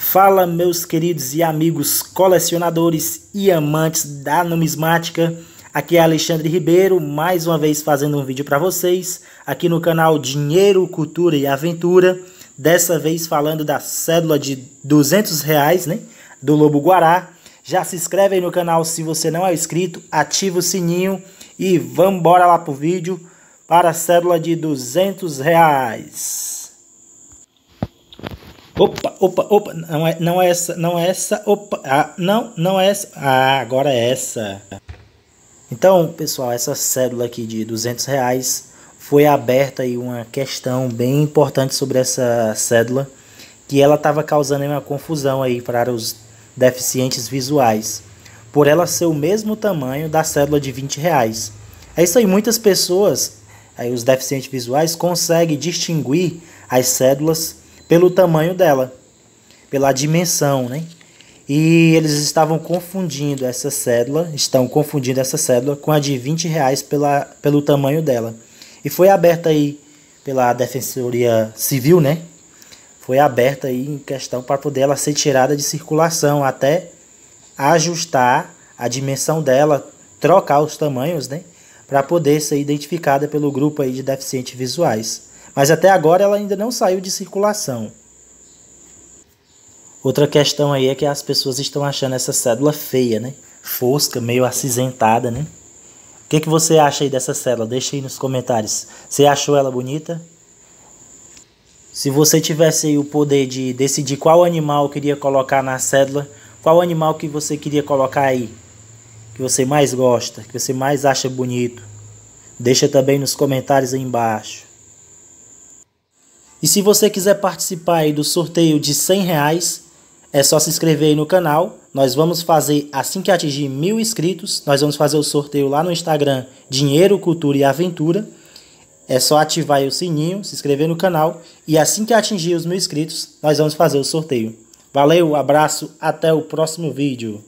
Fala, meus queridos e amigos colecionadores e amantes da numismática. Aqui é Alexandre Ribeiro, mais uma vez fazendo um vídeo para vocês, aqui no canal Dinheiro, Cultura e Aventura. Dessa vez falando da cédula de R$200, né, do Lobo-Guará. Já se inscreve aí no canal se você não é inscrito, ativa o sininho e vamos embora lá pro vídeo para a cédula de R$200. Opa, não é essa, não é essa, agora é essa. Então, pessoal, essa cédula aqui de R$200 foi aberta aí uma questão bem importante sobre essa cédula, que ela estava causando uma confusão aí para os deficientes visuais, por ela ser o mesmo tamanho da cédula de R$20. É isso aí, muitas pessoas, aí os deficientes visuais, conseguem distinguir as cédulas pelo tamanho dela, pela dimensão, né? E eles estavam confundindo essa cédula, com a de R$20 pelo tamanho dela. E foi aberta aí pela Defensoria Civil, né? Foi aberta aí em questão para poder ela ser tirada de circulação, até ajustar a dimensão dela, trocar os tamanhos, né? Para poder ser identificada pelo grupo aí de deficientes visuais. Mas até agora ela ainda não saiu de circulação. Outra questão aí é que as pessoas estão achando essa cédula feia, né? Fosca, meio acinzentada, né? O que você acha aí dessa cédula? Deixa aí nos comentários. Você achou ela bonita? Se você tivesse aí o poder de decidir qual animal queria colocar na cédula, qual animal que você queria colocar aí? Que você mais gosta, que você mais acha bonito? Deixa também nos comentários aí embaixo. E se você quiser participar aí do sorteio de R$100, é só se inscrever aí no canal. Nós vamos fazer, assim que atingir 1000 inscritos, nós vamos fazer o sorteio lá no Instagram Dinheiro, Cultura e Aventura. É só ativar aí o sininho, se inscrever no canal e assim que atingir os 1000 inscritos, nós vamos fazer o sorteio. Valeu, abraço, até o próximo vídeo.